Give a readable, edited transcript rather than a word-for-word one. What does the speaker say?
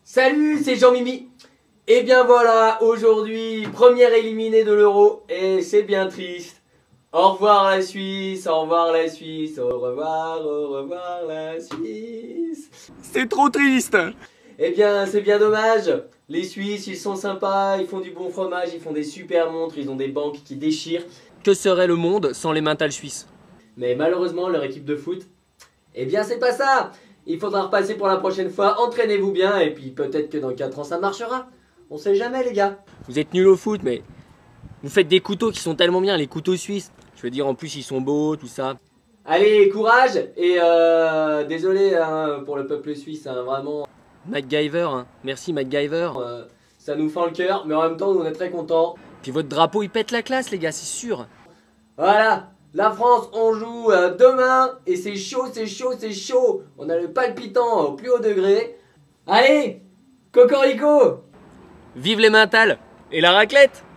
Salut, c'est Jean-Mimi. Et bien voilà, aujourd'hui, première éliminée de l'Euro, et c'est bien triste. Au revoir la Suisse, au revoir la Suisse, au revoir la Suisse. C'est trop triste. Eh bien, c'est bien dommage. Les Suisses, ils sont sympas, ils font du bon fromage, ils font des super montres, ils ont des banques qui déchirent. Que serait le monde sans les mentales suisses? Mais malheureusement, leur équipe de foot, eh bien, c'est pas ça. Il faudra repasser pour la prochaine fois, entraînez-vous bien, et puis peut-être que dans 4 ans, ça marchera. On sait jamais, les gars. Vous êtes nuls au foot, mais vous faites des couteaux qui sont tellement bien, les couteaux suisses. Je veux dire, en plus, ils sont beaux, tout ça. Allez, courage. Et désolé hein, pour le peuple suisse, hein, vraiment. MacGyver, hein. Merci MacGyver. Ça nous fend le cœur, mais en même temps, on est très contents. Puis votre drapeau, il pète la classe, les gars, c'est sûr. Voilà, la France, on joue demain, et c'est chaud, c'est chaud, c'est chaud. On a le palpitant au plus haut degré. Allez, cocorico. Vive les mentales et la raclette!